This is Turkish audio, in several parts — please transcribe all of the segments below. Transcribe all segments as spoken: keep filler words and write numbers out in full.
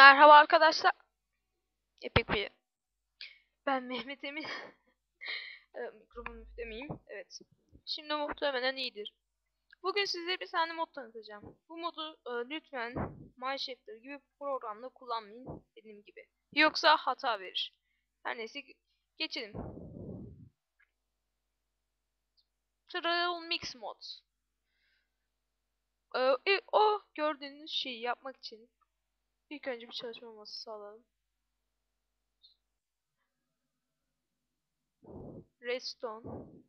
Merhaba arkadaşlar. Epik bir. Ben Mehmet Emin. E, Mikrofonu müftemiyim. Evet. Şimdi muhtemelen iyidir. Bugün size bir tane mod tanıtacağım. Bu modu e, lütfen MyShifter gibi programda kullanmayın dediğim gibi. Yoksa hata verir. Her neyse geçelim. Trial Mix Mod. E, o gördüğünüz şeyi yapmak için ilk önce bir çalışma masası sağlayalım. Redstone,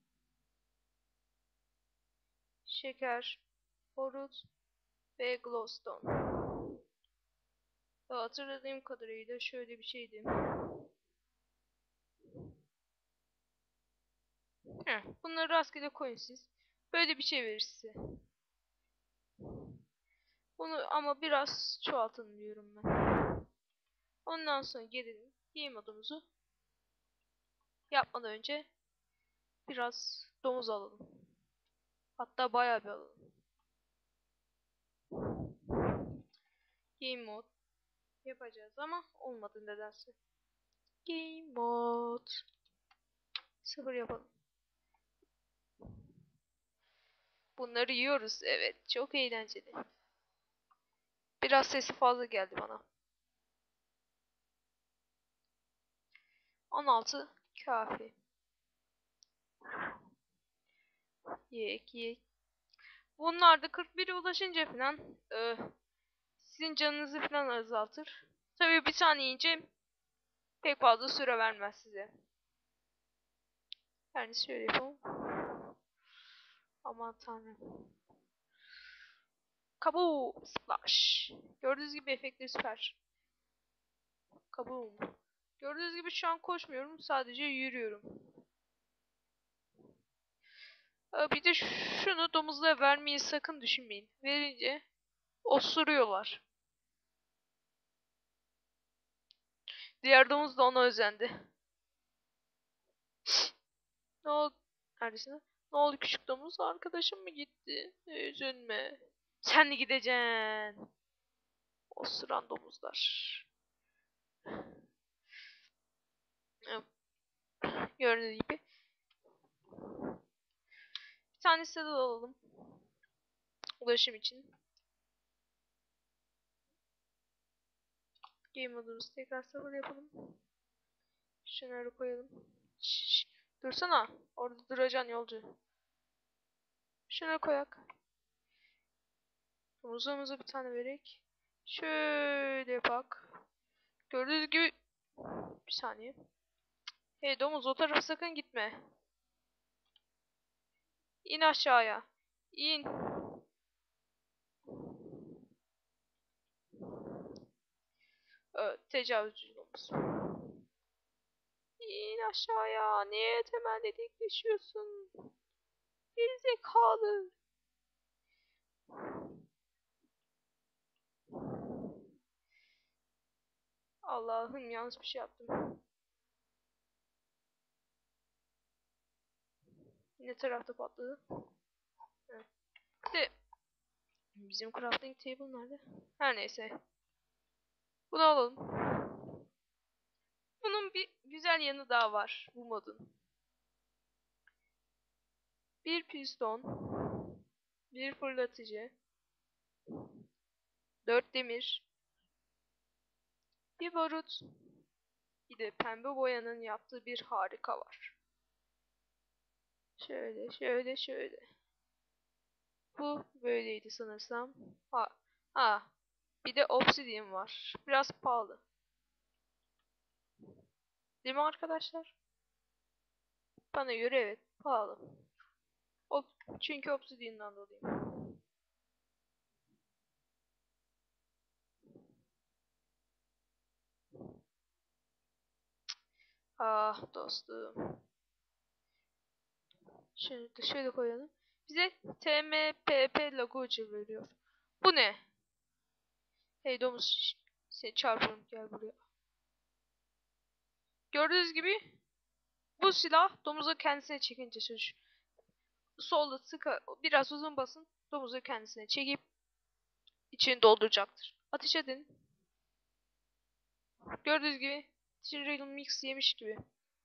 şeker, barut ve glowstone. Hatırladığım kadarıyla şöyle bir şeydi. Heh, bunları rastgele koyun siz. Böyle bir şey verir size. Bunu ama biraz çoğaltın diyorum ben. Ondan sonra gelelim game modumuzu yapmadan önce biraz domuz alalım. Hatta bayağı bir alalım. Game mod yapacağız ama olmadı nedense. Game mod sıfır yapalım. Bunları yiyoruz, evet, çok eğlenceli. Biraz sesi fazla geldi bana. on altı kafi. Yek yek. Bunlar da kırk bire ulaşınca falan e, sizin canınızı falan azaltır. Tabii bir tane yiyince pek fazla süre vermez size. Yani şöyle yapalım. Aman tanrım. Kaboom splash. Gördüğünüz gibi efektleri süper. Kaboom. Gördüğünüz gibi şu an koşmuyorum, sadece yürüyorum. Bir de şunu domuzlara vermeyi sakın düşünmeyin. Verince osuruyorlar. Diğer domuz da ona özendi. Ne oldu? Neredesin? Ne oldu küçük domuz? Arkadaşım mı gitti? Üzülme. Sen de gideceksin. Osuran domuzlar. Gördüğünüz gibi. Bir tane saddle alalım. Ulaşım için. Game modumuzu tekrar sıfır yapalım. Şunları koyalım. Şş, dursana. Orada duracaksın yolcu. Şunları koyak. Domuzumuza bir tane verek. Şöyle bak. Gördüğünüz gibi. Bir saniye. Hey domuz, o tarafa sakın gitme. İn aşağıya. İn. Ee, tecavüzcü domuz. İn aşağıya. Niye temelde dikleşiyorsun? Gerizekalı. Allah'ım, yanlış bir şey yaptım. Ne tarafta patladı? Evet. De bizim crafting table nerede? Her neyse. Bunu alalım. Bunun bir güzel yanı daha var bu modun. Bir piston, bir fırlatıcı, dört demir, bir barut, bir de pembe boyanın yaptığı bir harika var. Şöyle, şöyle, şöyle. Bu böyleydi sanırsam. Ha, ha. Bir de obsidian var. Biraz pahalı. Değil mi arkadaşlar? Bana göre evet, pahalı. O, çünkü obsidian'dan dolayı. Ah dostum. Şöyle de şöyle koyalım. Bize T M P P logocu veriyor. Bu ne? Hey domuz, seni çarpıyorum, gel buraya. Gördüğünüz gibi bu silah domuzu kendisine çekince çalışıyor. Solda sıkı biraz uzun basın, domuzu kendisine çekip içini dolduracaktır. Ateş edin. Gördüğünüz gibi cereal mix yemiş gibi.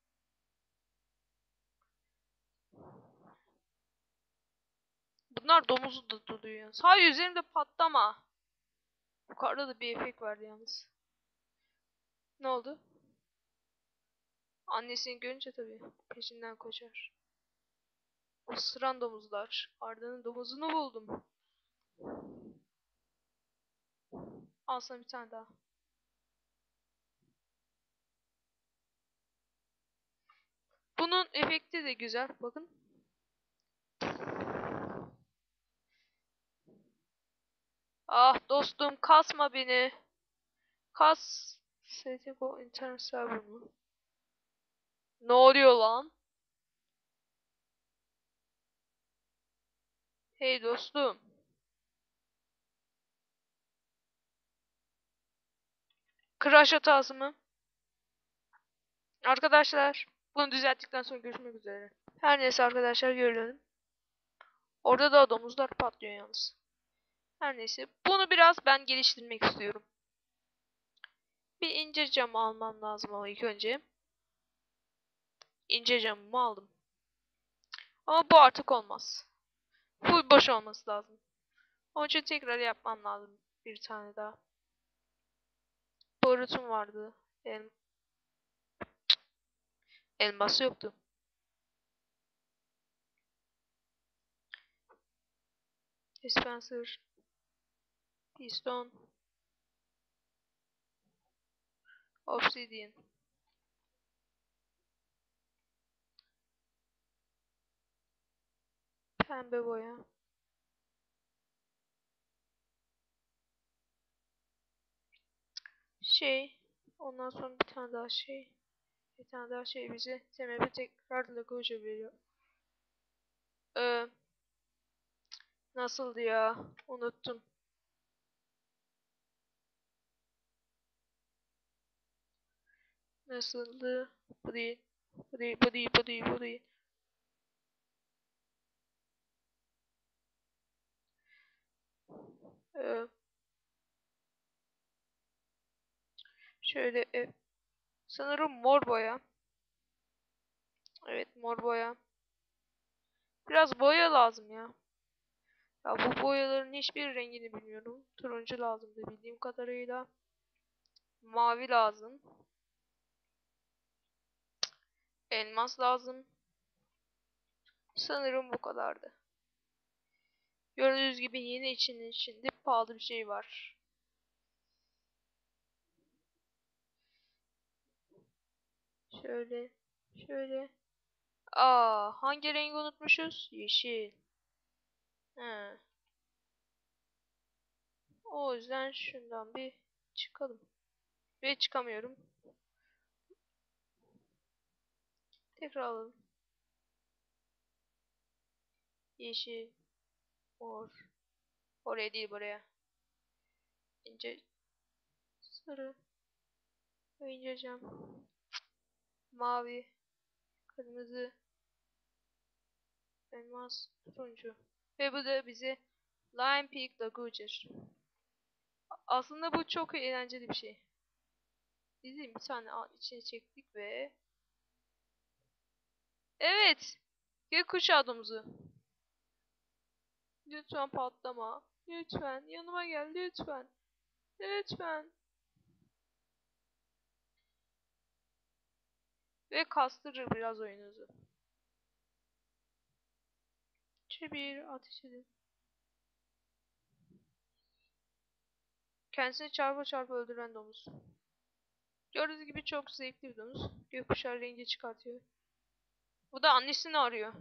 Bunlar domuzu da duruyor. Hayır, üzerimde patlama. Yukarıda da bir efekt vardı yalnız. Ne oldu? Annesini görünce tabii peşinden koşar. Isıran domuzlar. Arda'nın domuzunu buldum. Al sana bir tane daha. Bunun efekti de güzel. Bakın. Ah dostum, kasma beni. Kas. S T C internet server mı? Ne oluyor lan? Hey dostum. Crash hatası mı? Arkadaşlar, bunu düzelttikten sonra görüşmek üzere. Her neyse arkadaşlar, görelim. Orada da domuzlar patlıyor yalnız. Her neyse, bunu biraz ben geliştirmek istiyorum. Bir ince cam almam lazım ama ilk önce. İnce camımı aldım. Ama bu artık olmaz. Bu boş olması lazım. Onun için tekrar yapmam lazım bir tane daha. Borutum vardı. El Elması yoktu. Dispenser. Piston. Obsidian. Pembe boya. Şey. Ondan sonra bir tane daha şey. Bir tane daha şey bize T M P tekrar Lagoja veriyor. Ee, nasıldı ya? Unuttum. Nasıldı? Bu değil. Bu değil, bu değil, bu değil, bu değil. Ee, şöyle e, sanırım mor boya. Evet, mor boya. Biraz boya lazım ya. Ya bu boyaların hiçbir rengini bilmiyorum. Turuncu lazımdı bildiğim kadarıyla. Mavi lazım. Elmas lazım. Sanırım bu kadardı. Gördüğünüz gibi yeni içinin içinde pahalı bir şey var. Şöyle, şöyle. Aa, hangi rengi unutmuşuz? Yeşil. He. O yüzden şundan bir çıkalım. Ve çıkamıyorum. Tekrar alalım. Yeşil, mor. Oraya değil, buraya. İnce sarı. İnce cam. Mavi. Kırmızı. Elmas. Turuncu. Ve bu da bize Lion Peak Laguger. Aslında bu çok eğlenceli bir şey. Bizim bir tane içine çektik ve evet, gökkuşağı domuzu. Lütfen patlama. Lütfen yanıma gel, lütfen. Lütfen. Ve kastırır biraz oyununuzu. Bir ateş edin. Kendisini çarpa çarpa öldüren domuz. Gördüğünüz gibi çok zevkli bir domuz. Gökkuşağı rengi çıkartıyor. Bu da annesini arıyor.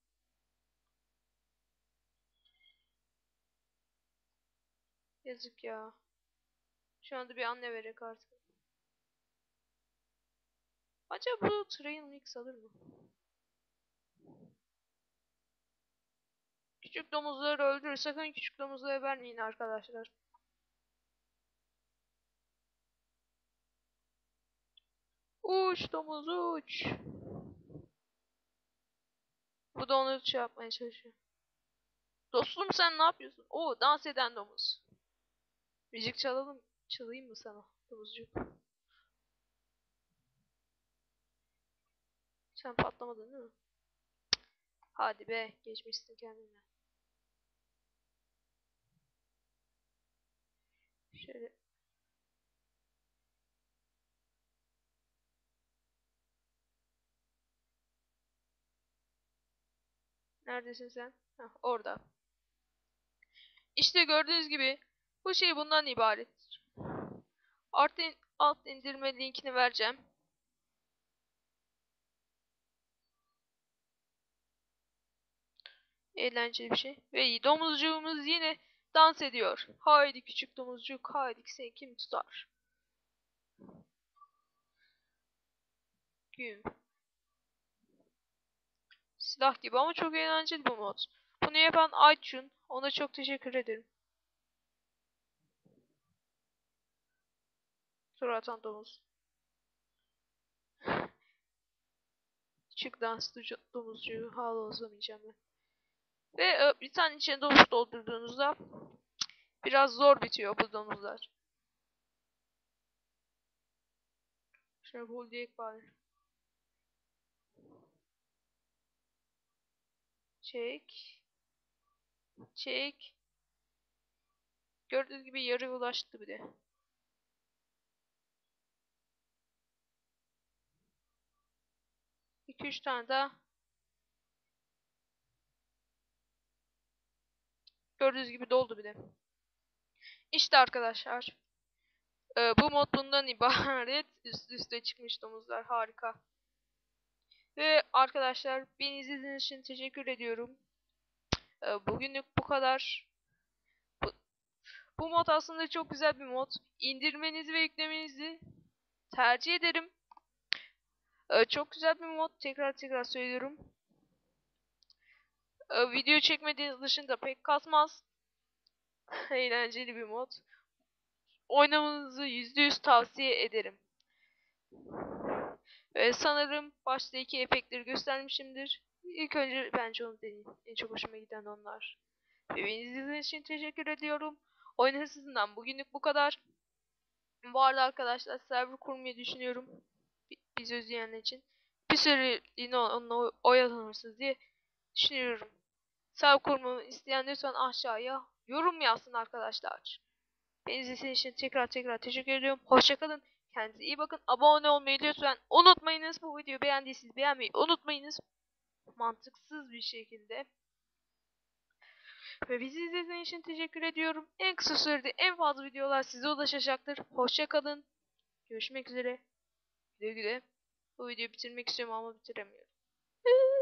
Yazık ya. Şu anda bir anne vererek artık. Acaba bu Trail Mix alır mı? Küçük domuzları öldürür. Sakın küçük domuzları vermeyin arkadaşlar. Uç domuz uç. Bu da onu şey yapmaya çalışıyor. Dostum sen ne yapıyorsun? Oo, dans eden domuz. Müzik çalalım. Çalayım mı sana domuzcuk? Sen patlamadın değil mi? Hadi be, geçmişsin kendine. Şöyle. Neredesin sen? Heh, orada. İşte gördüğünüz gibi bu şey bundan ibarettir. Artı in alt indirme linkini vereceğim. Eğlenceli bir şey. Ve domuzcuğumuz yine dans ediyor. Haydi küçük domuzcuk, haydi seni kim tutar? Güm. Silah gibi ama çok eğlenceli bu mod. Bunu yapan Ayçun. Ona çok teşekkür ederim. Sonra atan domuz. Küçük danslı domuzcuğu hala uzamayacağım ben. Ve e, bir tane içine domuz doldurduğunuzda biraz zor bitiyor bu domuzlar. Şöyle bul diyek bari. Çek. Çek. Gördüğünüz gibi yarı ulaştı bir de. iki üç tane daha. Gördüğünüz gibi doldu bir de. İşte arkadaşlar. E, bu mod bundan ibaret. Üst üste çıkmış domuzlar. Harika. Ve arkadaşlar beni izlediğiniz için teşekkür ediyorum. E, bugünlük bu kadar. Bu, bu mod aslında çok güzel bir mod. İndirmenizi ve yüklemenizi tercih ederim. E, çok güzel bir mod. Tekrar tekrar söylüyorum. E, video çekmediğiniz dışında pek kasmaz. Eğlenceli bir mod. Oynamanızı yüzde yüz tavsiye ederim. Ve sanırım baştaki efektleri göstermişimdir. İlk önce bence onu deneyim. En çok hoşuma giden onlar. Ve beni izlediğiniz için teşekkür ediyorum. Oyun hırsızından bugünlük bu kadar. Bu arada arkadaşlar server kurmayı düşünüyorum. Biz özleyenler için. Bir süreliğine onunla oyalanırsınız diye düşünüyorum. Server kurmamı isteyen lütfen aşağıya yorum yazsın arkadaşlar. Beni izlediğiniz için tekrar tekrar teşekkür ediyorum. Hoşçakalın. Kendinize iyi bakın. Abone olmayı lütfen unutmayınız. Bu videoyu beğendiyseniz beğenmeyi unutmayınız. Mantıksız bir şekilde. Ve bizi izlediğiniz için teşekkür ediyorum. En kısa sürede en fazla videolar size ulaşacaktır. Hoşçakalın. Görüşmek üzere. Güle güle. Bu videoyu bitirmek istiyorum ama bitiremiyorum.